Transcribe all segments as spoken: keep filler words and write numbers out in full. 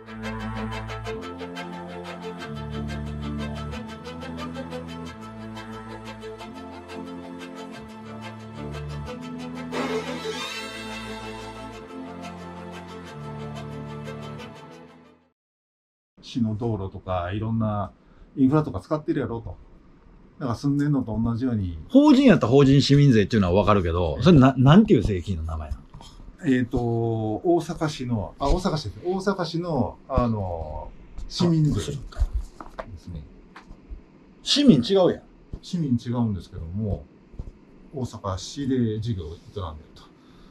市の道路とかいろんなインフラとか使ってるやろと。だから住んでんのと同じように。 法人やったら法人市民税っていうのはわかるけど、それな、なんていう税金の名前なの？ えっと、大阪市の、あ、大阪市です。大阪市の、あの、市民税ですね。 市民違うやん。 市民違うんですけども、大阪市で事業を営んでると。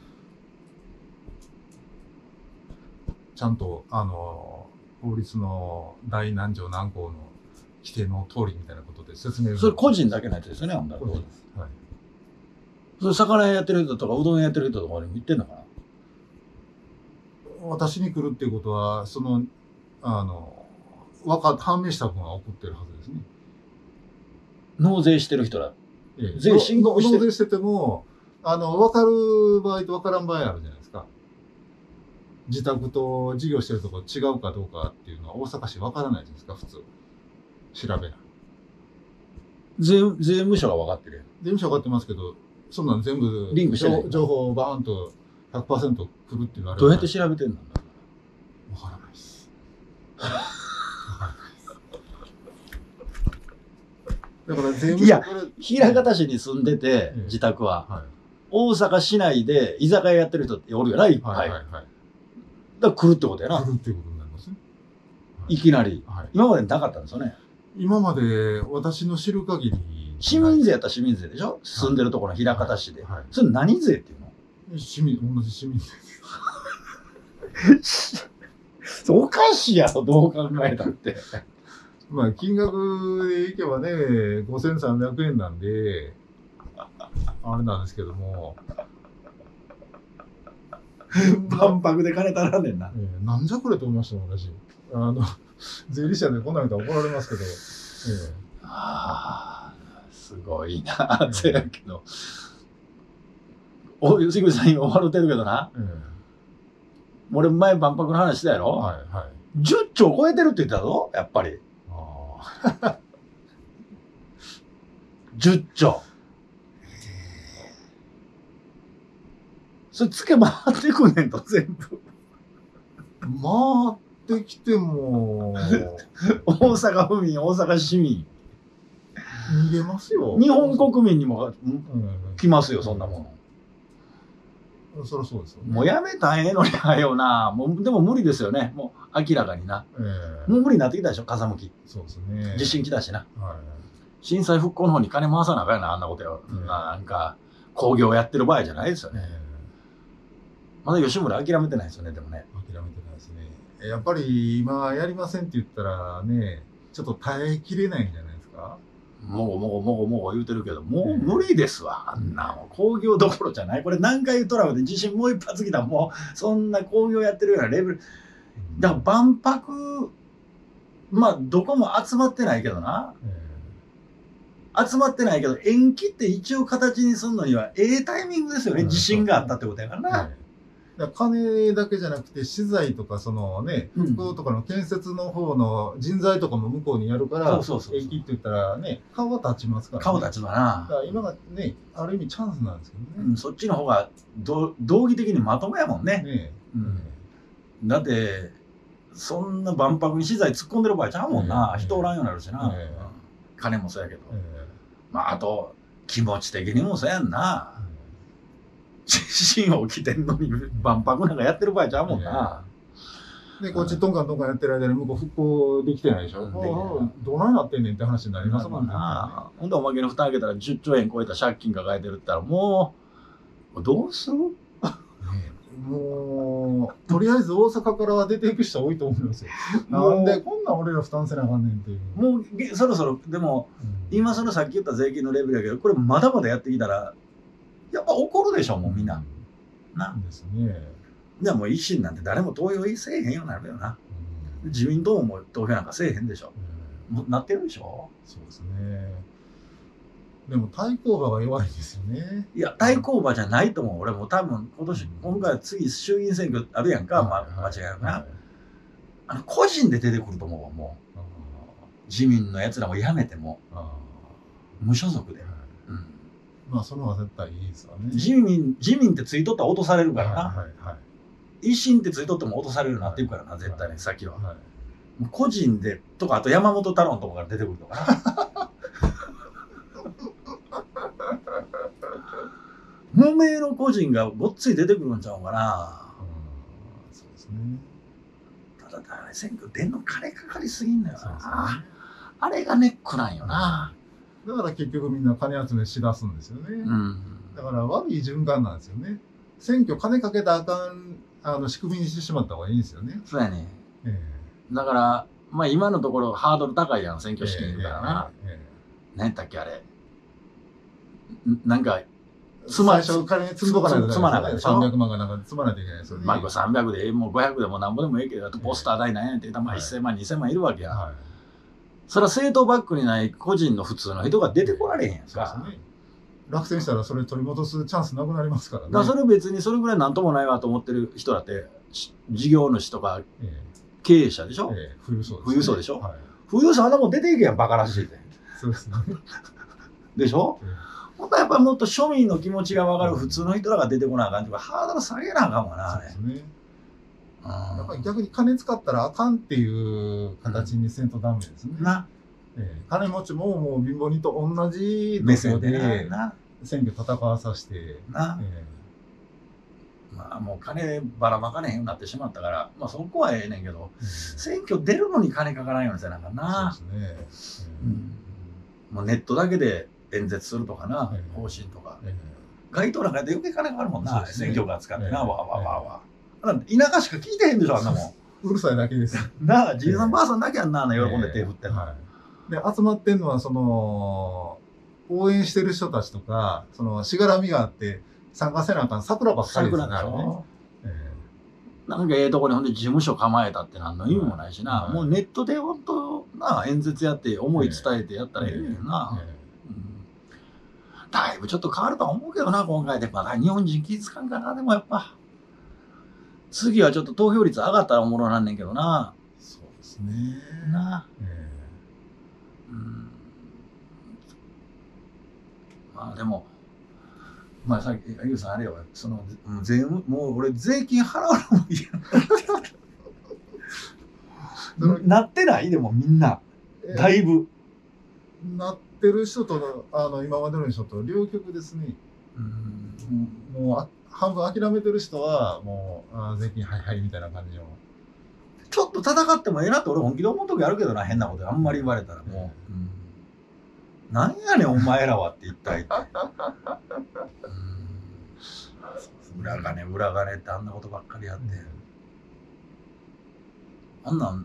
ちゃんと、あの、法律の第何条何項の規定の通りみたいなことで説明を。 それ個人だけのやつですよね、ほんだら。 個人です。はい。 それ魚屋やってる人とかうどん屋やってる人とかにも言ってんのかな？ 私に来るっていうことは、その、あの、わか、判明した分は起こってるはずですね。 納税してる人ら。 ええ、 税申告してる。 納税してても、あの、わかる場合とわからん場合あるじゃないですか。自宅と事業してるとこ違うかどうかっていうのは大阪市わからないじゃないですか、普通。調べない。 税、税務署が分かってるやん。 税務署分かってますけど、そんなん全部、 リンクしてない情報をバーンと ひゃくパーセント 来るっていうのはどうやって調べてんの？ わからないです。だから税務署いやから枚方市に住んでて、 ええ自宅は、 はい、 大阪市内で居酒屋やってる人っておるよな、いっぱい。 はいはいはい。 だから来るってことやな。 来るっていうことになりますね。 いきなり。 はい、 今までなかったんですよね。 今まで私の知る限り。 市民税やったら市民税でしょ、住んでるところの枚方市で。 はいはい、 それ何税っていうの？ 市民、同じ市民税です。 おかしいやろ、どう考えたって。 まあ、金額でいけばね、ごせんさんびゃくえんなんで、あれなんですけども。 万博で金足らんねんな。 えー、なんじゃこれと思いましたもん、私。あの、税理士で来ないと怒られますけど。えー、 ああ、すごいな、ってやけど。お、吉口さん今終わるてるけどな。 えー、 俺前万博の話したやろ？ はいはい。 じゅっちょう超えてるって言ってたぞ、やっぱり。 あじゅっちょう。それつけ回ってくんねんと、全部。 回ってきても、 大阪府民、大阪市民。 逃げますよ。 日本国民にもうん、 来ますよ、そんなもの。 そりゃそうですよね。 もうやめたらええのにはよな。もう、でも無理ですよね。もう明らかにな。 えー、 もう無理になってきたでしょ、風向き。 そうですね。 地震来たしな。 はい、 震災復興の方に金回さなあかんやな、あんなことや。 うん、 なんか、工業やってる場合じゃないですよね。 えーまだ吉村諦めてないですよね、でもね。 諦めてないですね。やっぱり今やりませんって言ったらね、ちょっと耐えきれないんじゃないですか。 もごもごもごもご言うてるけど、もう無理ですわ、あんなもん。工業どころじゃない。これ何回トラブで地震もう一発来たらもう、そんな工業やってるようなレベル。だから万博、まあどこも集まってないけどな。 え集まってないけど、延期って一応形にするのには、ええタイミングですよね。 うん地震があったってことやからな。 えだから金だけじゃなくて資材とかそのね、復興とかの建設の方の人材とかも向こうにやるから、 そうそうそうそう延期って言ったらね、顔は立ちますから、ね。 顔立つわな。 だから今がね、ある意味チャンスなんですけどね。 うん、そっちの方がど道義的にまともやもんね。 ねうん、だってそんな万博に資材突っ込んでる場合ちゃうもんな、 ええ人おらんようになるしな、 ええ金もそうやけど、 えまああと気持ち的にもそうやんな、 え地震起きてんのに万博なんかやってる場合ちゃうもんな、 で、こっちトンカントンカンやってる間に向こう復興できてないでしょ。 うんできてないああどないなってんねんって話になりますもんね。 なほんでおまけの蓋開けたらじゅっちょうえん超えた借金抱えてるって言ったらもうどうする？ もう、とりあえず大阪から出ていく人多いと思いますよ。なんでこんなん俺ら負担せなあかんねんっていう。 もうげそろそろでも、うん、今そのさっき言った税金のレベルやけどこれまだまだやってきたらやっぱ怒るでしょもうみんな、うん、なですね。 じゃあもう維新なんて誰も投票せえへんようになるよな、うん、自民党も投票なんかせえへんでしょ、うん、もうなってるでしょ。 そうですね。でも対抗馬が弱いですよね。 いや対抗馬じゃないと思う。俺も多分今年、うん、今回次衆議院選挙あるやんか、はい、ま、間違いなくな、はい、 あの個人で出てくると思うわ、もう。自民のやつらもやめても、無所属で。うん、 まあ、その方が絶対いいですわね。 自民、自民ってついとったら落とされるからな。 はいはいはい、 維新ってついとっても落とされるようになっていくからな、絶対に、先は。はい、個人で、とか、あと山本太郎のとこから出てくるとかな。無名の個人がごっつい出てくるんちゃうかな。 うん、そうですね。 ただ、選挙出んの金かかりすぎんのよな。あれがネックなんよな。 だから結局みんな金集めしだすんですよね。うん、だから悪い循環なんですよね。選挙金かけたらあかんあの仕組みにしてしまった方がいいんですよね。 そうやね。えー、だから、まあ今のところハードル高いやん、選挙資金からな。えーえーえー、何やったっけあれ。なんか、 つま最初金積んどかないと積まないでしょ。 さんびゃくまんがなんか積まないといけないですよね。 まあさんびゃくでもうごひゃくでもなんぼでもいいけど、あとポスター代なんやって言ったらまあせんまんにせんまんいるわけや。はい、それは政党バックにない個人の普通の人が出てこられへんやんか。そうですね。 落選したらそれ取り戻すチャンスなくなりますからね。 だからそれ別にそれぐらいなんともないわと思ってる人だって事業主とか経営者でしょ。ええ、富裕層です、ね。富裕層でしょ。はい、富裕層あんなもん出ていけやんバカらしいで。 そうですね。でしょ。ええ、本当はやっぱりもっと庶民の気持ちが分かる普通の人らが出てこなあかんとかハードル下げなあかんわなあれ。そうですね。 やっぱり逆に金使ったらあかんっていう形にせんとダメですね。な。ええ、金持ちももう貧乏人と同じ目線で選挙戦わさせてな、ええ、まあもう金ばらまかねへんようになってしまったから、まあそこはええねんけど、うん、選挙出るのに金かからんようにせなあかんな。そうですね。うん、もうネットだけで演説するとかな、ええ、方針とか、ええ、街頭なんかやって余計金かかるもんな、ね、選挙カー使ってな、ええ、わーわーわーわー。田舎しか聞いてへんでしょあんなもん。 うるさいだけです。 なあ、じいさんばあさんだけやんな、あの喜んで手振ってんの。 ええ、はい、で集まってんのはその応援してる人たちとかそのしがらみがあって参加せなあかん桜ばっかりですね。 なんかええとこにほんで事務所構えたって何の意味もないしな、はい、もうネットで本当な演説やって思い伝えてやったらええねんな、ええええ、うん、だいぶちょっと変わるとは思うけどな今回でまだ日本人気づかんかな。でもやっぱ次はちょっと投票率上がったらおもろなんねんけどな。 そうですねな、ええ、うん、まあでもまあさっきゆうさんあれよその税もう俺税金払うのも嫌なってないでもみんなだいぶなってる人とあの今までの人と両極ですね。うん、もう半分諦めてる人はもうあ税金はいはいみたいな感じのちょっと戦ってもええなって俺本気で思う時あるけどな。変なことあんまり言われたらもう、うん、なんやねんお前らはって一体って裏金裏金ってあんなことばっかりやって、あんなん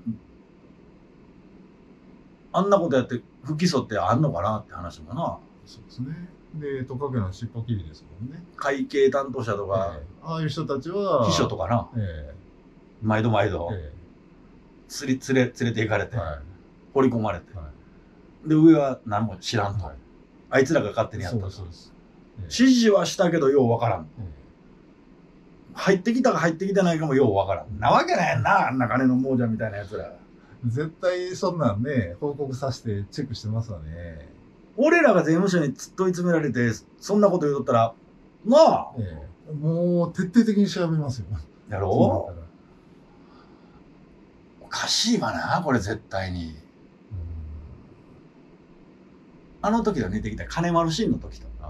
あんなことやって不起訴ってあんのかなって話もな。 そうですね。でトカゲの尻尾切りですもんね。 会計担当者とか、 えー、ああいう人たちは秘書とかな、えー、毎度毎度、えー、つり連れ連れて行かれて、はい、放り込まれて、はい、で上は何も知らんと、はい、あいつらが勝手にやったと。そうです、えー、指示はしたけどようわからん、えー、入ってきたか入ってきてないかもようわからん。なわけないやんなあんな金の亡者みたいなやつら。 絶対そんなんね報告させてチェックしてますわね。 俺らが税務署に問い詰められてそんなこと言うとったらなあ、 ええ、もう徹底的に調べますよ。 やろう。おかしいわなこれ絶対に。あの時と似てきた金丸信の時とあ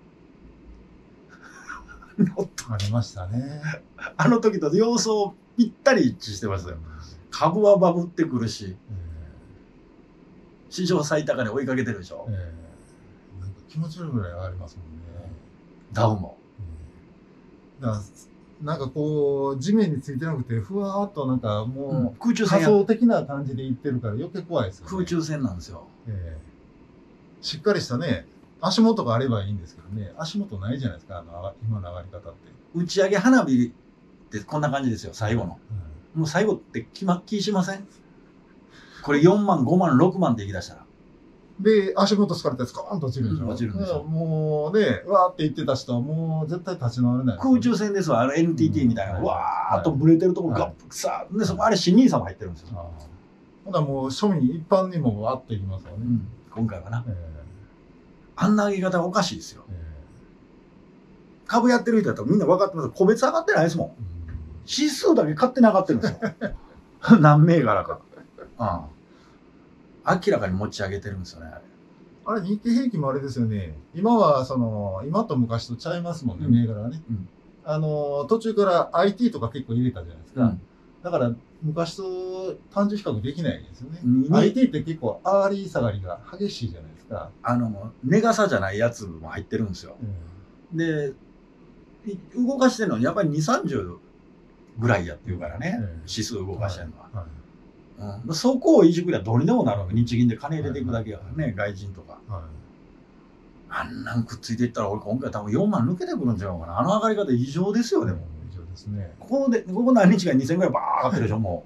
ありましたね。 あの時と様相ぴったり一致してますよ。株はバブってくるし、うん、史上最高値追いかけてるでしょ、えー、 なんか気持ち悪いぐらい上がりますもんね。 ダウも、 うん、だからなんかこう地面についてなくてふわーっとなんかもう、うん、 空中戦仮想的な感じでいってるから余計怖いですよね。 空中戦なんですよ、 えー、しっかりしたね足元があればいいんですけどね足元ないじゃないですかあの今の上がり方って。 打ち上げ花火ってこんな感じですよ最後の、うん、もう最後って気ま気しません？これよんまんごまんろくまんって言い出したらで、足元疲れてスコーンと落ちるでしょ。 うん落ちるんですよだからもうね、わーって言ってた人はもう絶対立ち直れないですよね。 空中戦ですわ、あの エヌティーティー みたいな、 うんわーっとブレてるとこはいガップさ、で、そこあれ、新ニーサも入ってるんですよ。 ああほなもう庶民一般にもわーっていきますよね。 うん今回はな。 えあんな上げ方はおかしいですよ。 ええ株やってる人だとみんな分かってます。個別上がってないですもん。 え指数だけ勝手に上がってるんですよ。何銘柄か。うん。明らかに持ち上げてるんですよね、あれ。 あれ日経平均もあれですよね。今はその今と昔とちゃいますもんね、 うん銘柄がね。 うんあの途中から アイティー とか結構入れたじゃないですか。 うんだから昔と単純比較できないですよね。 にアイティー って結構アーリー下がりが激しいじゃないですか。 あの、値傘じゃないやつも入ってるんですよ。で、い動かしてるのはやっぱりに、さんじゅうぐらいやっていうからね、 ええ指数動かしてるのは。 はいうん、そこをいじくりゃどうにでもなるわけ。日銀で金入れていくだけやからね、外人とか。 はいあんなんくっついていったら、俺今回多分よんまん抜けてくるんちゃうかな。あの上がり方異常ですよ、でも。 以上ですね。 ここで、ここ何日かにせんぐらいバー上がってるでしょ、も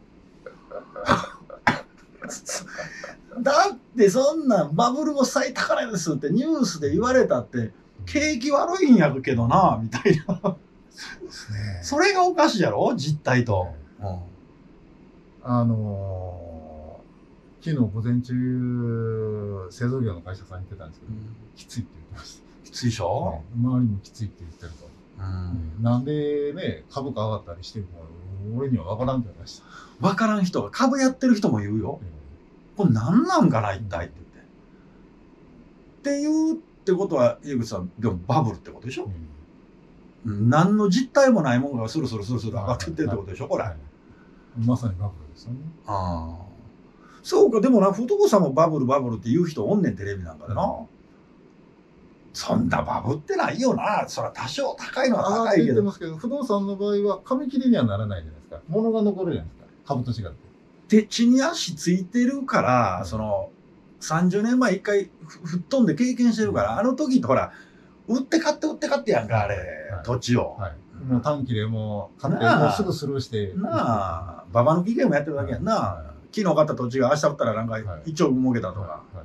う。だってそんなんバブル後最高値ですってニュースで言われたって、景気悪いんやけどな、みたいな。 そうですね。 それがおかしいやろ、実態と。うんあのー、昨日午前中製造業の会社さんに行ってたんですけど、きついって言ってました。 きついでしょ、 周りもきついって言ってると。 うん、 なんでね、株価上がったりしてるのか、俺には分からんって言いました。 分からん人が、株やってる人も言うよ。これ何なんかな、一体って言って。っていうってことは、井口さん、でもバブルってことでしょ、うん、何の実態もないものがスルスルスルスル上がっていってるってことでしょ、これ。 はい、まさにバブルですよね。 ああ。そうか、でもな、不動産もバブルバブルって言う人おんねん、テレビなんかでな。うん、そんなバブってないよな。そら多少高いのは上がってい高いけど。 ってますけど、不動産の場合は紙切りにはならないじゃないですか。物が残るじゃないですか。株と違って。 で、地に足ついてるから、その、さんじゅうねんまえ一回吹っ飛んで経験してるから、あの時ってほら、売って買って売って買ってやんか、あれ、はい、土地を。 はい、もう短期でもう買ってもうすぐスルーして。 なあ、ババ抜きゲームやってるだけやんな。はい、昨日買った土地が明日売ったらなんかいちおく儲けたとか。はいはい、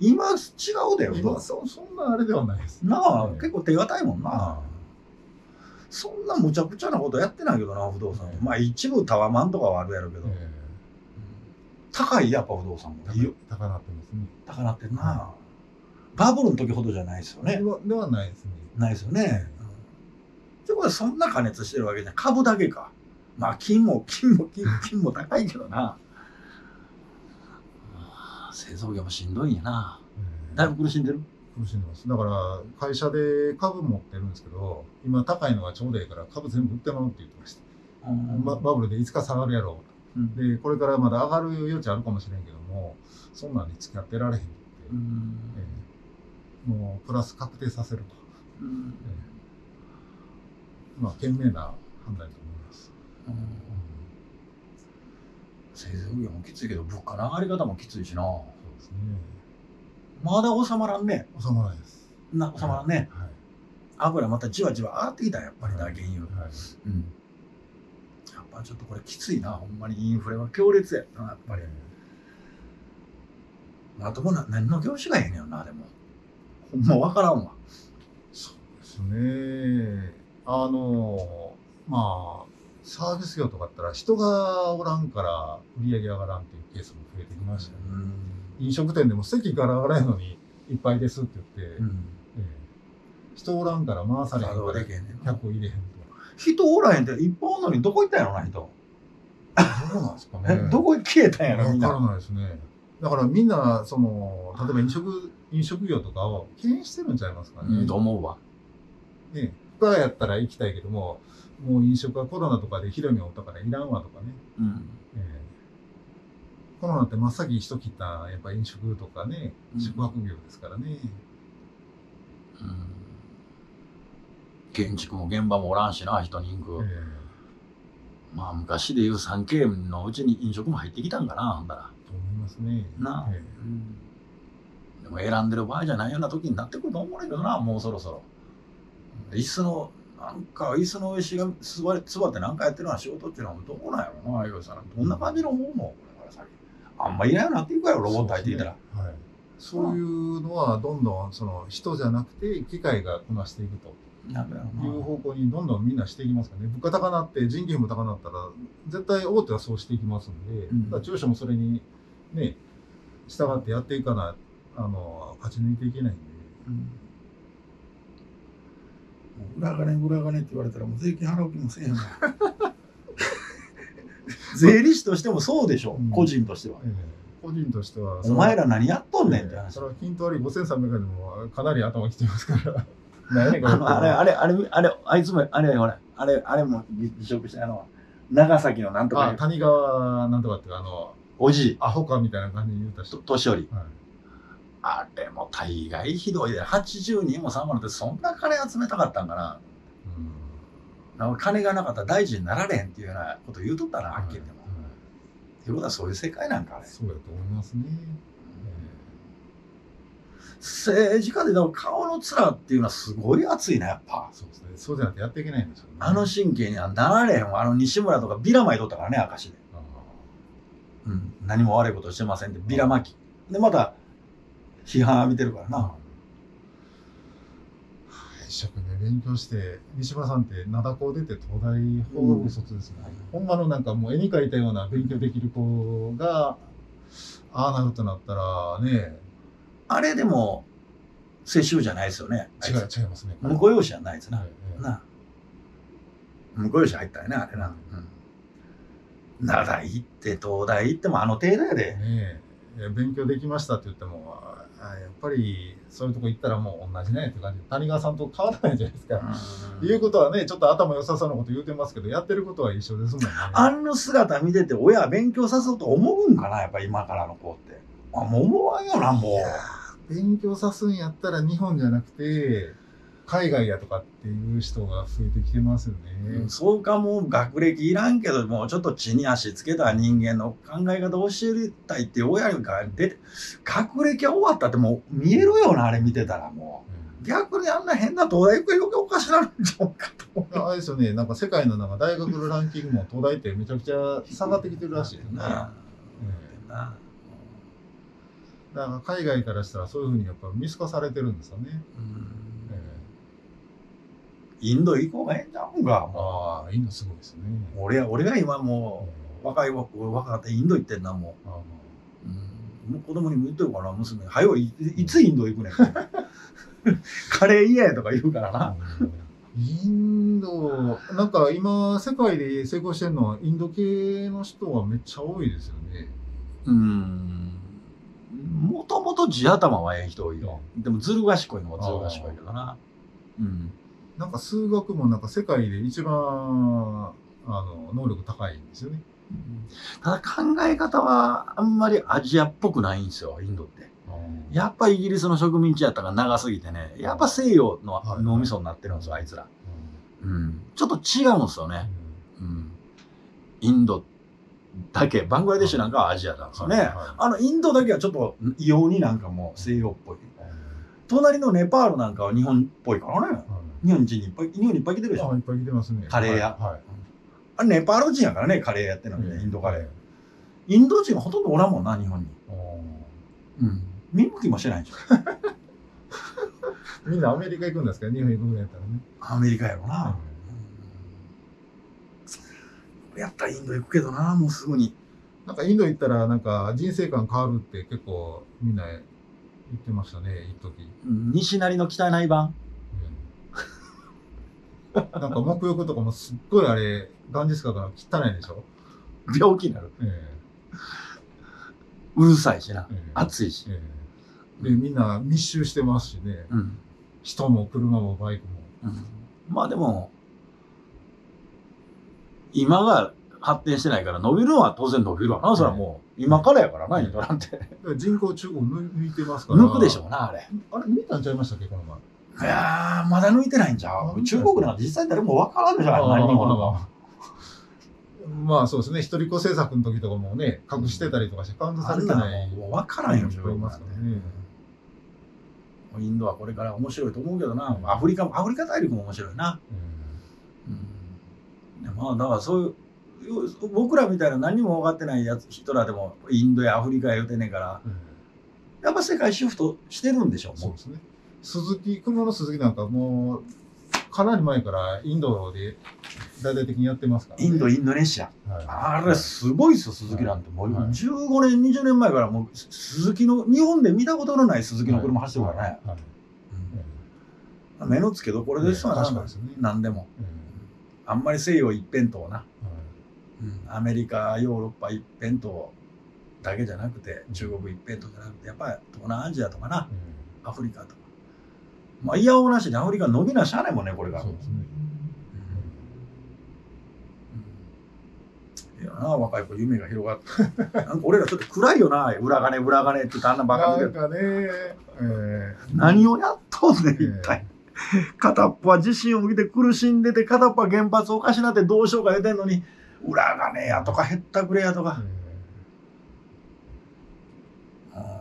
今違うだよ。 今そそんなあれではないです。 なあ、結構手堅いもんな。そんなむちゃくちゃなことやってないけどな、不動産。まあ一部タワマンとかはあるやろうけど。高いやっぱ不動産も。 高なってますね。 高なってるな。バブルの時ほどじゃないですよね。 ではないですね。 ないですよね。ってことはそんな加熱してるわけじゃない。株だけか。まあ金も金も金金も高いけどな。製造業もしんどいんやな。だいぶ苦しんでる？ 苦しんでます。だから会社で株持ってるんですけど、今高いのがちょうどいいから株全部売ってまうって言ってました。バ, バブルでいつか下がるやろう。うん、でこれからまだ上がる余地あるかもしれんけども、そんなんに付き合ってられへんって言って、うんえー、もうプラス確定させると、うんえー、まあ賢明な判断だと思います。うん製造業もきついけど物価の上がり方もきついしな。 そうですね。 まだ収まらんね。 収まらないです。 な収まらんね。 はいはい、 油またじわじわ上がってきたやっぱりな、はい、原油。はいうんやっぱちょっとこれきついな、ほんまにインフレは強烈やな、やっぱり。うん、あともな何の業種がええねんな、でも。ほんま分からんわ。 そうですね。あの、まあ、サービス業とかだったら人がおらんから売り上げ上がらんっていうケースも増えてきましたよね。うん、飲食店でも席から上がらないのにいっぱいですって言って、うんええ、人おらんから回されへんから客入れへんと。 人おらへんっていっぽんおんのにどこ行ったんやろな、人。 どうなんですかね。 どこ消えたんやろ、みんな。 わからないですね。だからみんな、その、例えば飲食、飲食業とかを敬遠してるんちゃいますかね。 うん、と思うわ。 ね、深やったら行きたいけども、もう飲食はコロナとかでひどい目を負ったからいらんわとかね。うんえー、コロナって真っ先人切ったやっぱ飲食とかね、うん、宿泊業ですからね。 うん建築も現場もおらんしな、一人区。えー、まあ昔でいう スリーケー のうちに飲食も入ってきたんかな、ほんだら。 と思いますね。 なあ、えー、でも選んでる場合じゃないような時になってくると思うけどな、もうそろそろ。椅子の、なんか椅子の上しが座り座って何かやってるような仕事っていうのはどうなんやろな、よいさん。どんな感じの思うのこれから先。あんまいらんようになっていくやろ、ロボット入っていたら。はい。 そういうのはどんどんその人じゃなくて機械がこなしていくという方向にどんどんみんなしていきますからね。物価高なって人件費も高なったら絶対大手はそうしていきますんで、うん、だから中小もそれにね従ってやっていかないあの勝ち抜いていけないんで、 うん、裏金裏金って言われたらもう税金払う気もせえへんわ税理士としてもそうでしょ、うん、個人としては、えー、 個人としてはお前ら何やっとんねんって話。 それは均等割りごせんさんびゃくえんでもかなり頭きてますから何やねんあのあれあれあれあれあいつもあれほらあれあれも離職してあの長崎のなんとかあ谷川なんとかっていうあのおじいアホかみたいな感じに言うた人年寄り、はい、あれも大概ひどいではちじゅうにんもさんまんってそんな金集めたかったんかな、うん、金がなかったら大臣になられへんっていうようなこと言うとったなはっきり言っても、はいはい、っていうことはそういう世界なんかあれそうだと思いますね、 政治家ででも顔の面っていうのはすごい熱いなやっぱ。 そうですね。そうじゃなくてやっていけないんですよね。 あの神経にはなられへんわ。あの西村とかビラ巻いとったからね明石で。うん、何も悪いことしてませんってビラ巻きでまた批判浴びてるからな。 一生懸命勉強して西村さんって灘高出て東大法学部卒ですね、うん、ほんまのなんかもう絵に描いたような勉強できる子がああなるとなったらね。 あれでも世襲じゃないですよね。 違う違いますね。 婿養子じゃないですな。な婿養子入ったよねあれな。灘行って東大行ってもあの程度やで。 ねえ勉強できましたって言ってもやっぱりそういうとこ行ったらもう同じねって感じで谷川さんと変わらないじゃないですか。いうことはねちょっと頭良さそうなこと言うてますけどやってることは一緒ですもんね。 あの姿見てて親勉強させようと思うんかなやっぱ今からの子って。あもう思わんよなもう。 勉強さすんやったら日本じゃなくて海外やとかっていう人が増えてきてますよね、 うん、そうかもう学歴いらんけどもうちょっと地に足つけた人間の考え方を教えたいっていう親が出て学歴は終わったってもう見えるよなあれ見てたらもう、うん、逆にあんな変な東大行く余計おかしなるんちゃうかと思う。 あれですよねなんか世界のなんか大学のランキングも東大ってめちゃくちゃ下がってきてるらしいよね、うんうんだから海外からしたらそういうふうにやっぱ見透かされてるんですよね。うんえー、インド行こうがええんちゃうんか。 ああ、インドすごいですね。 俺俺が今もう、若い若かったインド行ってんなもう。あうん、もう子供にも言っとるかな娘。はよ い, いつインド行くねん。カレー嫌やとか言うからな。 インドなんか今世界で成功してるのはインド系の人はめっちゃ多いですよね。 うん。もともと地頭はええ人多いよ。でもずる賢いのはずる賢いけどな。うん。 なんか数学もなんか世界で一番あの能力高いんですよね。 うん、ただ考え方はあんまりアジアっぽくないんですよ、インドって。やっぱイギリスの植民地やったから長すぎてね、やっぱ西洋の脳みそになってるんですよ、あいつら。うん。ちょっと違うんですよね。うん。インドだけ、バングラデシュなんかはアジアなんですよね。はいはい、あの、インドだけはちょっと異様になんかもう西洋っぽい。隣のネパールなんかは日本っぽいからね。はい、日本人にいっぱい、日本にいっぱい来てるでしょ。 いっぱい来てますね。 カレー屋。 はいはい、 あれネパール人やからね、カレーやってるのにね、インドカレー。インド人はほとんどおらんもんな、日本に。うん。見向きもしてないでしょ。 みんなアメリカ行くんですか日本行くぐらいやったらね。 アメリカやろな。うん、やったらインド行くけどな、もうすぐに。 なんかインド行ったらなんか人生観変わるって結構みんな言ってましたね、一時。 西成の汚い版。 うん、なんか沐浴とかもすっごいあれ、ガンジス川から汚いでしょ病気になる。ええ、うるさいしな、ええ、暑いし。ええ、で、みんな密集してますしね。うん、人も車もバイクも。 うん、まあでも、今が発展してないから伸びるのは当然伸びるわな。それはもう今からやからな、インドなんて。 人口中国抜いてますから。 抜くでしょうな、あれ。 あれ、抜いたんちゃいましたっけ、この前。 いやー、まだ抜いてないんちゃう。中国なんて実際誰も分からんでしょ、何人ものが。 まあそうですね、一人っ子政策の時とかもね、隠してたりとかしてカウントされてない。 もう分からんよ、 人いますからね。 インドはこれから面白いと思うけどな。アフリカも、アフリカ大陸も面白いな。うんうん、まあだからそういう、僕らみたいな何も分かってないやつ人らでもインドやアフリカや言うてんねんから、 やっぱ世界シフトしてるんでしょう。 そうですね。鈴木、車の鈴木なんかもう、かなり前からインドで大々的にやってますから、ね、 インド、インドネシア。はい、あれすごいですよ、鈴木なんて。もうじゅうごねん、にじゅうねんまえからもう鈴木の、日本で見たことのない鈴木の車走ってるからね。目の付けどころですわな、何でも。あんまり西洋一辺倒な。アメリカ、ヨーロッパ一辺倒だけじゃなくて、中国一辺倒じゃなくて、やっぱり東南アジアとかな、アフリカとか。まあ、いやおうなしでアフリカ伸びなしゃあないもんね、これが。そうですね。いやな、若い子夢が広がって。なんか俺らちょっと暗いよな、裏金、裏金って言ってあんなバカなんかね、えー、何をやっとんねん、一体。えー、片っぽは地震を受けて苦しんでて、片っぽは原発おかしなってどうしようか言うてんのに、裏金やとか減ったくれやとか。えー、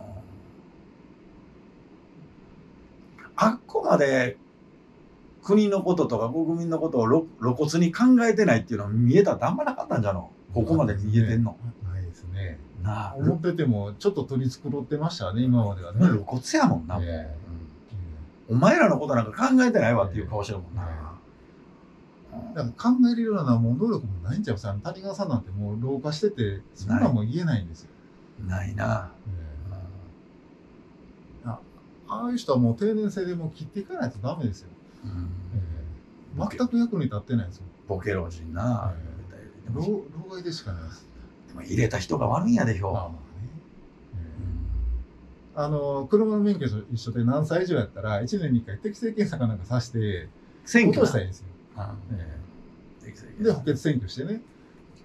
あっこまで国のこととか国民のことを露骨に考えてないっていうのは見えたってあんまなかったんじゃの。ここまで見えてんの。 ないですね。 なあ、 思っててもちょっと取り繕ってましたね、今まではね。 露骨やもんな、もう。えー、お前らのことなんか考えてないわっていう顔してるもんな。 えー、だから考えれるようなもう能力もないんちゃうさ。谷川さんなんてもう老化してて、そんなもん言えないんですよ。 ないな。 えー、あ, ああいう人はもう定年制でもう切っていかないとダメですよ。うん、えー、全く役に立ってないんですよ。 ボケ老人な。えー老害でしかないです。 でも入れた人が悪いんやでしょ。まあまあね。 えー、あの車の免許と一緒で何歳以上やったらいちねんにいっかい適正検査かなんかさして落としたらいいんですよ。えー、で補欠選挙してね。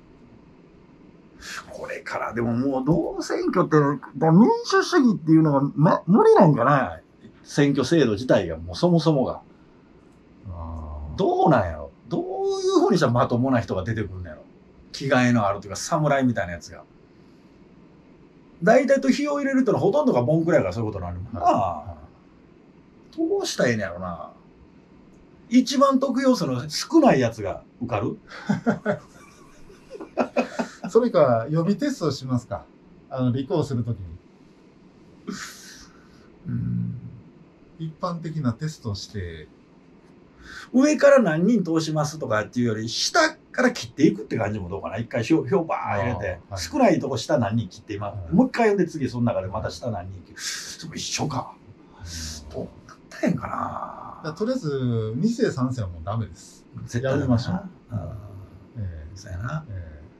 これからでももうどう選挙って民主主義っていうのが、ま、無理なんかな。選挙制度自体がもうそもそもが。どうなんやろ。どういうふうにしたらまともな人が出てくるんやろ。着替えのあるというか侍みたいなやつが。大体と火を入れるとのほとんどがボンクラやからそういうことになるもんな。はい、どうしたらええんやろな。一番得要素の少ないやつが受かるそれか予備テストしますか。あの立候補するときに。うん、一般的なテストをして上から何人通しますとかっていうより下から切っていくって感じもどうかな。一回票バー入れて、はい、少ないとこ下何人切って今、はい、もう一回読んで次その中でまた下何人切る。それ一緒か。どうなったらええんかな。 だとりあえずに世さん世はもうダメです。絶対やめましょう。 そうやな。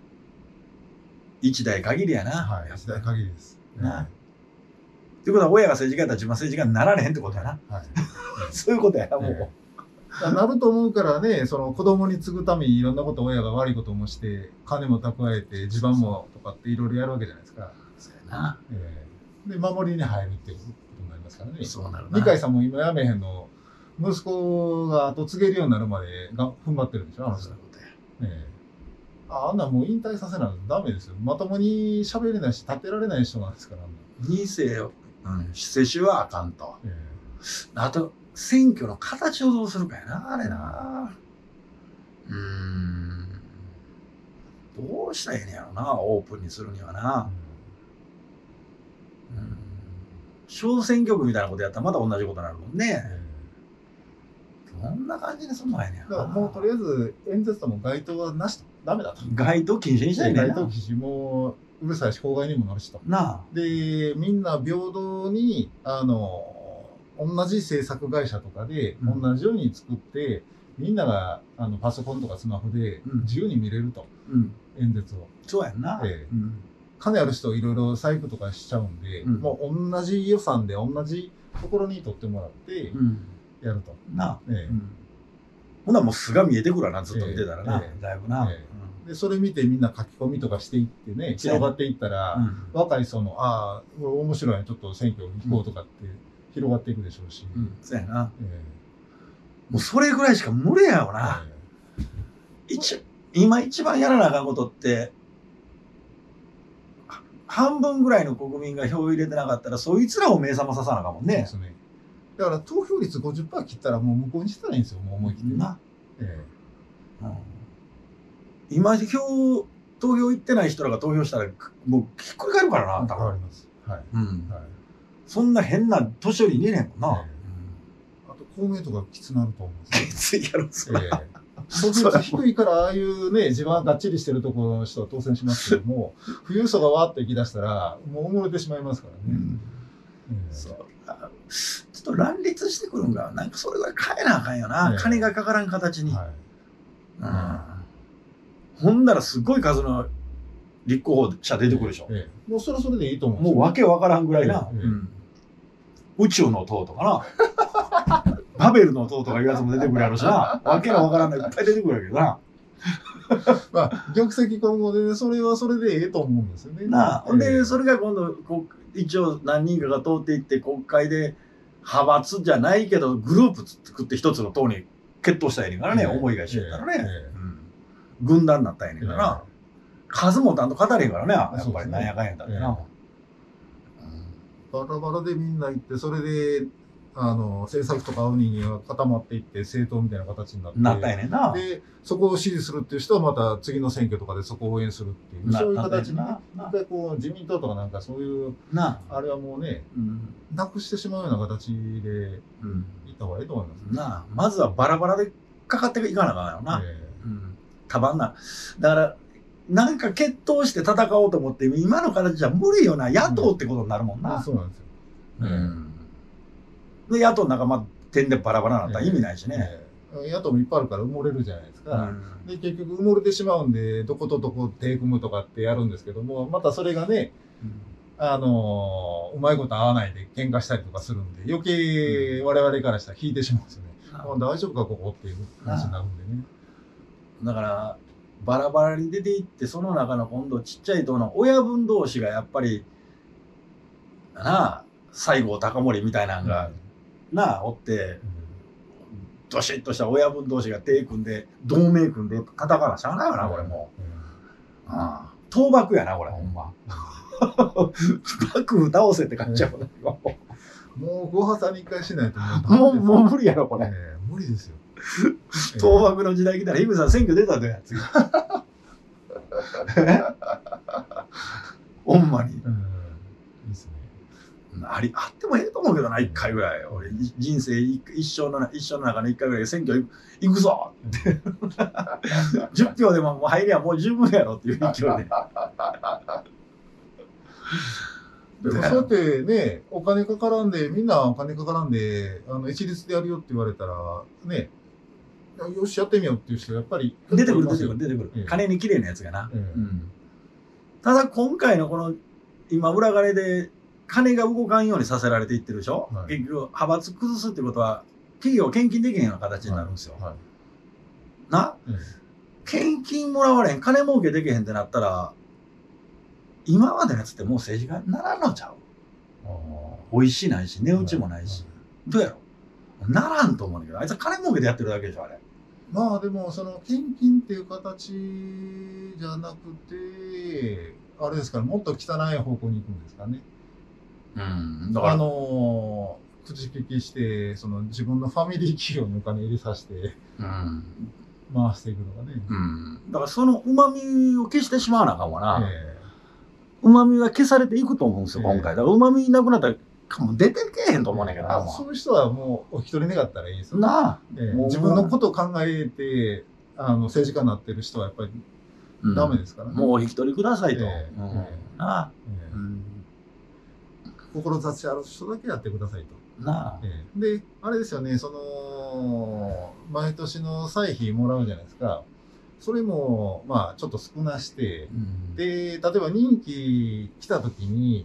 一代限りやな。 はい、一代限りです。 な。っていうことは親が政治家やったら自分は政治家になられへんってことやな。はい、そういうことやな、もう。 なると思うからね、その子供に継ぐためにいろんなこと親が悪いこともして金も蓄えて地盤もとかっていろいろやるわけじゃないですか。 そうやな。 えー、で守りに入るっていうことになりますからね。 そうなるな。 二階さんも今やめへんの息子が後継げるようになるまでが踏ん張ってるんでしょ。あの人。そういうことや。えー、ああんなもう引退させないとダメですよ。まともに喋れないし立てられない人なんですから。 二世を、うん、世襲はあかんと。えー、あと選挙の形をどうするかやな、あれな。うーん。どうしたらええねやろな、オープンにするにはな。うん。小選挙区みたいなことやったらまた同じことになるもんね。どんな感じにすんのやねん。 だからもうとりあえず演説とも街頭はなしと。ダメだと。 街頭禁止にしたいね。 街頭禁止もうるさいし、公害にもなるしと。 なあ。 で、みんな平等に、あの、同じ制作会社とかで同じように作って、うん、みんながあのパソコンとかスマホで自由に見れると、うん、演説を。 そうやんな。 えーうん、金ある人いろいろ細工とかしちゃうんで、うん、もう同じ予算で同じところに取ってもらってやると。 うん、なあ。えーうん、ほなもう素が見えてくるわな、ずっと見てたらな。えー、だいぶな。えーでそれ見てみんな書き込みとかしていってね、広がっていったら、うん、若い人の、ああ、これ面白いね、ちょっと選挙行こうとかって、広がっていくでしょうし。 うん、そうやな。えー、もうそれぐらいしか無理やよな。えー、一今一番やらなあかんことって、半分ぐらいの国民が票を入れてなかったら、そいつらを目覚まささなあかんもんね。そうですね。 だから投票率 ごじゅっパーセント 切ったらもう無効にしたらいいんですよ、もう思い切ってな。えーうん、今票、投票行ってない人らが投票したら、もうひっくり返るからな、 多分。変わります。はい。うん。はいそんな変な年寄りにいれんもんな。 あと公明とかきつなると思うんですよ。 きついやろ、それ。 得率低いからああいうね、地盤がっちりしてるところの人は当選しますけども、富裕層がわーっと行き出したら、もう埋もれてしまいますからね。 そう。ちょっと乱立してくるんが、なんかそれぐらい変えなあかんよな。金がかからん形に。ほんならすごい数の立候補者出てくるでしょ。 もうそれはそれでいいと思う。 もうわけわからんぐらいな。宇宙の塔とかな。バベルの塔とかいうやつも出てくるやろしな。わけのわからんのいっぱい出てくるやけどな。 まあ、玉石混合で、ね、それはそれでええと思うんですよね。 なあ。ほんで、それが今度、こう一応何人かが通っていって、国会で派閥じゃないけど、グループ作って一つの党に決闘したやねんからね、えー、思いが一緒やったらね、えーうん。軍団になったんやねんからな。えー、数もたんと語れへんからね、やっぱりなんやかんやだってな。 バラバラでみんな行って、それで、あの政策とか合う人間は固まっていって政党みたいな形になってなったやねんな。 でそこを支持するっていう人はまた次の選挙とかでそこを応援するっていうそういう形にね一回こう自民党とかなんかそういうなあれはもうね、うん、なくしてしまうような形でいった方がいいと思います、ね、 なあまずはバラバラでかかっていかなあかんよな、えーうん、束んなだからなんか決闘して戦おうと思って今の形じゃ無理よな野党ってことになるもんな、 うん、そうなんですよ、 うんで野党の仲間点でバラバラになったら意味ないしね、 えー、野党もいっぱいあるから埋もれるじゃないですか、うん、で結局埋もれてしまうんでどことどこ手組むとかってやるんですけどもまたそれがね、うん、あのー、うまいこと合わないで喧嘩したりとかするんで余計我々からしたら引いてしまうんですよね、うん、大丈夫かここっていう話になるんでねだからバラバラに出ていってその中の今度ちっちゃい党の親分同士がやっぱりなあ西郷隆盛みたいなのが、うんなあおって、どしっとした親分同士が手組んで同盟組んで戦わなしゃあないよなこれもう、うん、ああ倒幕やなこれほんま幕府倒せって感じちゃうなもうご破さんに一回しないともうもう無理やろこれ、 えー、無理ですよ倒幕の時代来たらイブさん選挙出たで次ほんまに、うんありあってもええと思うけどな、一回ぐらい。俺、人生一生の一生の中の一回ぐらい選挙行くぞって。じゅっぴょうでももう入りゃもう十分やろっていう勢いで。でもそうやってね、お金かからんで、みんなお金かからんで、あの一律でやるよって言われたら、ね、よしやってみようっていう人やっぱり出てくる出てくる出てくる。ええ、金に綺麗なやつがな。ええうん、ただ今回のこの、今裏金で、金が動かんようにさせられていってるでしょ、はい、結局派閥崩すってことは企業献金できへんような形になるんですよ、はいはい、な、うん、献金もらわれへん金儲けできへんってなったら今までのやつってもう政治家にならんのちゃうおいしいないし値打ちもないし、どうやろならんと思うんだけどあいつは金儲けでやってるだけでしょあれまあでもその献金っていう形じゃなくてあれですからもっと汚い方向に行くんですかねうん、だからあのー、口利きしてその自分のファミリー企業にお金入れさせて、うん、回していくのがね、 うん、だからそのうまみを消してしまわなあかんわなうまみは消されていくと思うんですよ、えー、今回だからうまみなくなったらもう出てけえへんと思うねんけどなそういう人はもうお一人願ったらいいですよなあ、えー、自分のことを考えてあの政治家になってる人はやっぱりダメですからね、 うん、もうお一人くださいと、えーうん、なあ、えーうん志ある人だけやってくださいと。 なあ、 ええ、で、あれですよね、その、毎年の歳費もらうじゃないですか。それも、まあ、ちょっと少なして、うん、で、例えば任期来た時に、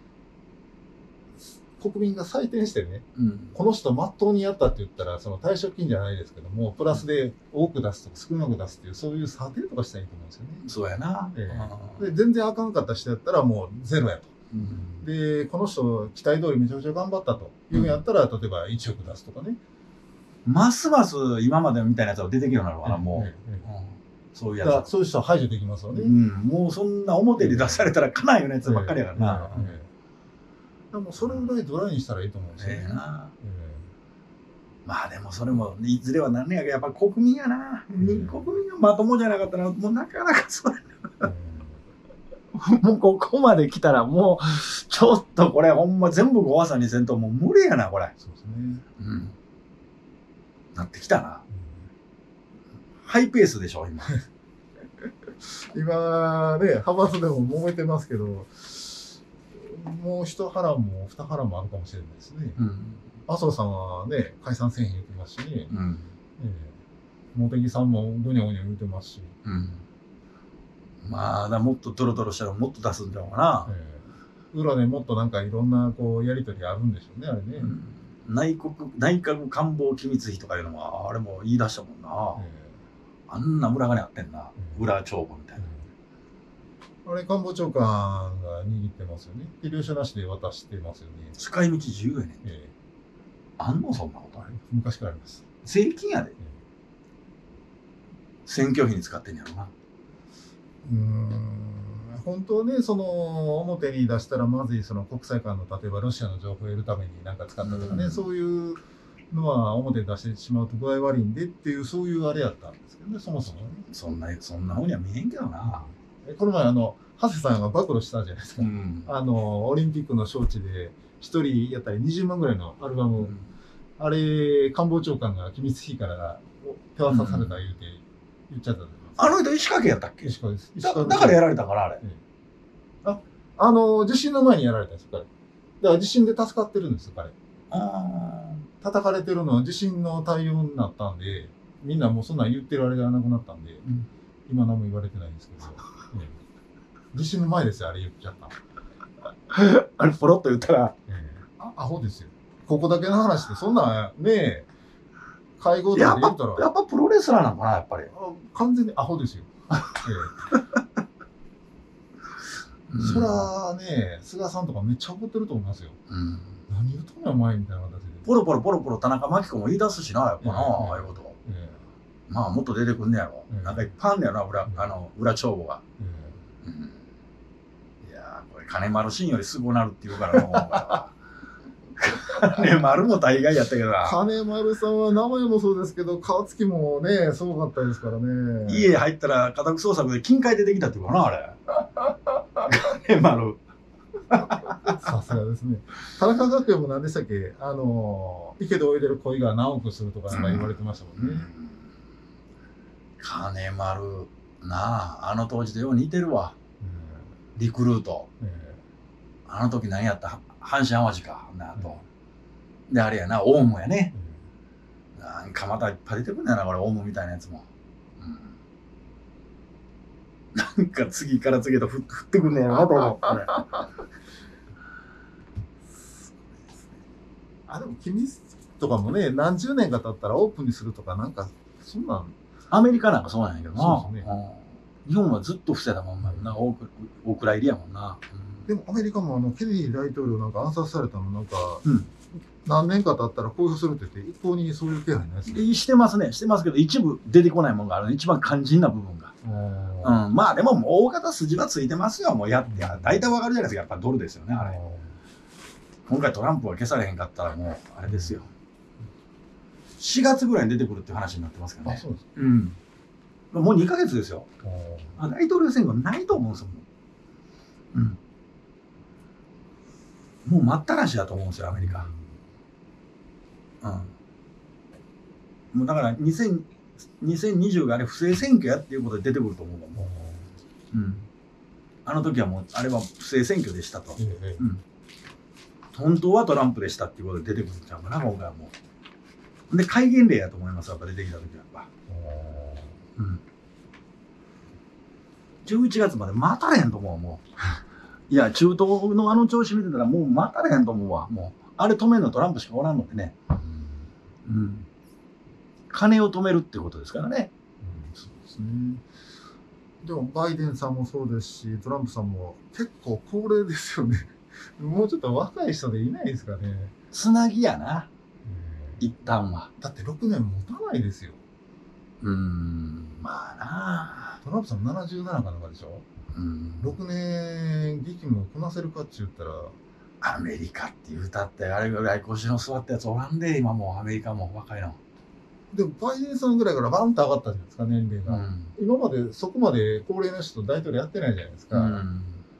国民が採点してね、うん、この人まっとうにやったって言ったら、その退職金じゃないですけども、プラスで多く出すとか少なく出すっていう、そういう査定とかしたらいいと思うんですよね。 そうやな。 ええ、で全然あかんかった人やったらもうゼロやと。うん、でこの人期待通りめちゃくちゃ頑張ったというんやったら、うん、例えばいちおく出すとかねますます今までみたいなやつが出てきるようになるからもう、ええええうん、そういうやつそういう人は排除できますよね、 うん、もうそんな表に出されたらかないようなやつばっかりやからな、ええええ、でもそれぐらいドライにしたらいいと思うんですよね、ええなええ、まあでもそれもいずれはなんねやけどやっぱ国民やな、ええ、国民がまともじゃなかったらもうなかなかそれ、ええもうここまで来たらもう、ちょっとこれほんま全部ごわさにせんともう無理やな、これ。 そうですね。 うん。なってきたな。ハイペースでしょ、今。 今ね、派閥でも揉めてますけど、もう一波乱も二波乱もあるかもしれないですね。 うん。 麻生さんはね、解散せえへん言ってますしね、 うん。 ええ、茂木さんもぐにょぐにょ言ってますし、 うん。まあ、だもっとドロドロしたらもっと出すんだろうな。 ええ、裏でもっとなんかいろんなこうやりとりあるんでしょうね、あれね。 うん、内閣、内閣官房機密費とかいうのは、あれも言い出したもんな。 ええ、 あんな裏金あってんな。 ええ、 裏帳簿みたいな。 あれ、官房長官が握ってますよね。で、領収なしで渡してますよね。 使い道自由やねん。 ええ、 あんのそんなことある。 昔からあります。 税金やで。 ええ、 選挙費に使ってんやろな。 うーん、本当はね、その表に出したらまずいその国際間の例えばロシアの情報を得るために何か使ったとかね、うん、そういうのは表に出してしまうと具合悪いんでっていうそういうあれやったんですけどね、そもそもね。 そんなそんなふうには見えんけどな。 この前あの長谷さんが暴露したじゃないですか。うん、あのオリンピックの招致で一人やったりにじゅうまんぐらいのアルバム、うん、あれ官房長官が機密費から手渡された言うて言っちゃったんです。 あの人石川県やったっけ？ 石川です。 だ, だからやられたからあれ。ええ、 あ、あの地震の前にやられたんですよ彼。だから地震で助かってるんですよ彼。あ叩かれてるのは地震の対応になったんで、みんなもうそんなん言ってるあれがなくなったんで、うん、今何も言われてないんですけど、ええ、地震の前ですよあれ言っちゃった。 あれポロッと言ったら、 ええ、あアホですよ。ここだけの話でそんなね会合でやっぱやっぱプロレスラーなのかなやっぱり。 完全にアホですよ。ええ、そらね、菅さんとかめっちゃ怒ってると思いますよ。うん、何言うとんねんお前みたいな形で。 ポロポロポロポロ田中真紀子も言い出すしな、やっぱな、ああいうこと。ええ、まあもっと出てくんねやろ。ええ、なんかいっぱいあんねやな、裏、ええ、あの裏帳簿が。ええ、うん、いやー、これ金丸信よりすごなるって言うからな。金丸も大概やったけどな。 金丸さんは名前もそうですけど顔つきもねすごかったですからね。 家入ったら家宅捜索で金塊出てきたっていうかなあれ。金丸。 さすがですね。田中角栄も何でしたっけ、あの池で泳いでる鯉が何億するとかなんか言われてましたもんね。うん、 金丸なあ、あの当時とよう似てるわ。うん、リクルート。うん、あの時何やった阪神淡路かなと。うん、であれやな、オウムやね。うん、なんかまたいっぱい出てくるんだよな、これ、オウムみたいなやつも。うん、なんか次から次へと降ってくんねやろなと思う。 あ、でも機密とかもね、何十年か経ったらオープンにするとか、なんか、そんなん。 アメリカなんかそうなんやけどな。 そうですね。 うん、日本はずっと伏せたまんまな、大蔵入りやもんな。 うん、でもアメリカもあのケネディ大統領なんか暗殺されたのなんか、うん、何年か経ったら公表するって言って、一向にそういう気配ないですね。 してますね、してますけど、一部出てこないものがある、一番肝心な部分が。うん、まあでも、大型筋はついてますよ、もうやって、大体わかるじゃないですか、やっぱドルですよね、あれ。今回トランプが消されへんかったら、もう、あれですよ。しがつぐらいに出てくるっていう話になってますけどね。 あ、そうです。 うん。もうにかげつですよ。大統領選挙ないと思うんですよ。うん。もう待ったなしだと思うんですよ、アメリカ。うん。もうだからにせんにじゅうがあれ不正選挙やっていうことで出てくると思うもん。うん。あの時はもうあれは不正選挙でしたと。ええ、うん。本当はトランプでしたっていうことで出てくるんちゃうかな、今回はもう。で、戒厳令やと思います、やっぱ出てきた時はやっぱ。うん。じゅういちがつまで待たれへんと思う、もう。いや、中東のあの調子見てたらもう待たれへんと思うわ、もう。あれ止めるのトランプしかおらんのでね。うん。金を止めるっていうことですからね。 うん、そうですね。でも、バイデンさんもそうですし、トランプさんも結構高齢ですよね。もうちょっと若い人でいないですかね。 つなぎやな。一旦は。 だってろくねん持たないですよ。 うーん、まあな。 トランプさんななじゅうななかなんかでしょ。うん。ろくねん激務をこなせるかって言ったら。 アメリカって言うたって、あれぐらい腰の座ったやつおらんで、今もうアメリカも若いの。 でもバイデンさんぐらいからバンと上がったじゃないですか、年齢が。うん、今までそこまで高齢の人大統領やってないじゃないですか。うん、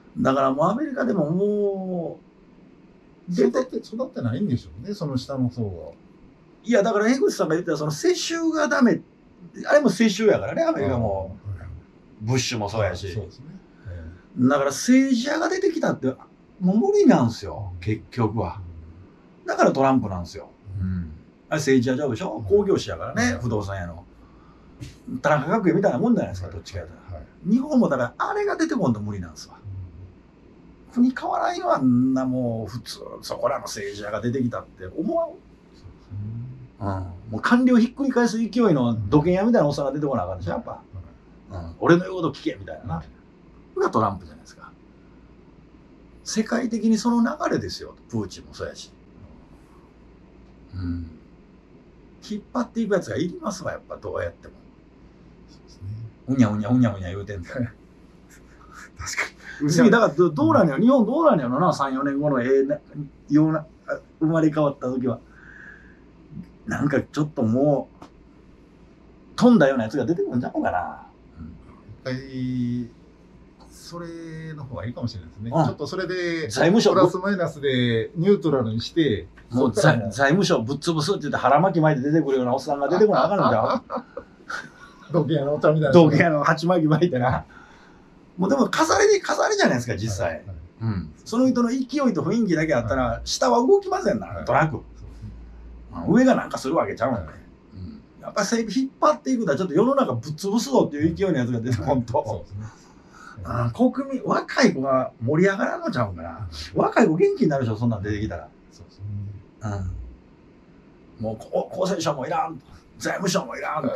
だからもうアメリカでももう育って育ってないんでしょうね、その下の層は。 いやだから江口さんが言ったその世襲がダメ、あれも世襲やからね、アメリカもブッシュもそうやし。 そうですね。 だから政治家が出てきたってもう無理なんですよ結局は。だからトランプなんですよ。うん、あれ政治家じゃうでしょ、興行師やからね、不動産屋の田中角栄みたいなもんじゃないですか、どっちかやったら。日本もだからあれが出てこんと無理なんですわ。国変わらんよ、あんなもう普通そこらの政治家が出てきたって思わん。うん、もう官僚ひっくり返す勢いの土建屋みたいなおっさんが出てこなあかんでしょやっぱ、うん、俺の言うこと聞けみたいなな、それがトランプじゃないですか。世界的にその流れですよ、プーチンもそうやし、うん、引っ張っていくやつがいりますわ、やっぱどうやっても。そうですね、うにゃうにゃうにゃうにゃ言うてんだよ。確かに次だからどどうなんやろ、日本どうなんやろな、さんよねんごのええなような生まれ変わった時は。なんかちょっともう飛んだようなやつが出てくるんじゃないかな。 一回それの方がいいかもしれないですね。 うん、 ちょっとそれで財務省プラスマイナスでニュートラルにして、 もう財務省ぶっ潰すって言って腹巻き巻いて出てくるようなおっさんが出てこなあかんのじゃん。 道家のお茶みたいな。 道家の鉢巻き巻いてな。もうでも飾りで飾りじゃないですか実際。はいはい、うん、その人の勢いと雰囲気だけあったら下は動きませんな、はい、トラック。上がなんかするわけちゃうもんね。うん、やっぱり引っ張っていくとはちょっと世の中ぶっ潰すぞっていう勢いのやつが出てこんと、国民若い子が盛り上がらんのちゃうから、若い子元気になるでしょ、そんなん出てきたら。そうですね、うん、もう厚生省もいらん、財務省もいらん、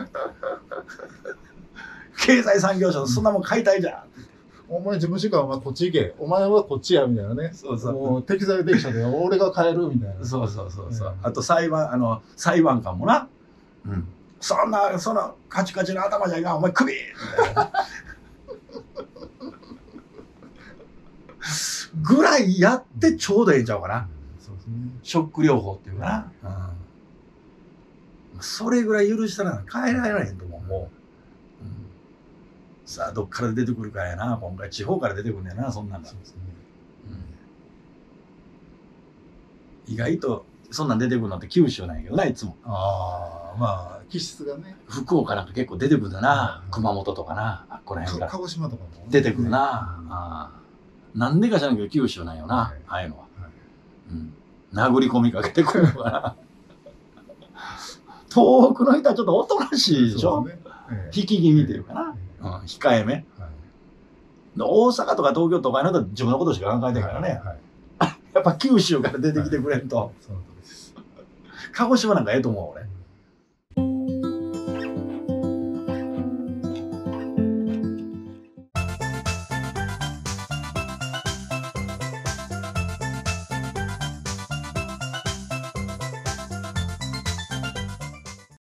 経済産業省そんなもん買いたいじゃん。 お前事務次官はこっち行け、お前はこっちやみたいなね。そうそう。もう適材適所で俺が変えるみたいな。 そうそうそうそう。あと裁判、あの裁判官もな。うん。そんなそのカチカチの頭じゃいかん、お前首みたいな。ぐらいやってちょうどええんちゃうかな。そうですね。ショック療法っていうかな。うん。それぐらい許したら変えられへんと思う。もう。さあどっから出てくるかやな、今回地方から出てくるんだよな、そんなんが。そうですね、うん、意外とそんなん出てくるのって九州なんやけどな、いつも。 ああ、まあ気質がね。 福岡なんか結構出てくるんだな、うん、熊本とかな、あっこら辺から鹿児島とかも出てくるな、うん、あなんでか知らんけど九州なんよな、はい、ああいうのは、はい、うん、殴り込みかけてくるのかな。東北の人はちょっとおとなしいでしょ、ね、ええ、引き気味っていうかな、うん、控えめ、はい、大阪とか東京とかの人は自分のことしか考えてないからね、はいはい、やっぱ九州から出てきてくれんと、はい、鹿児島なんかええと思う俺。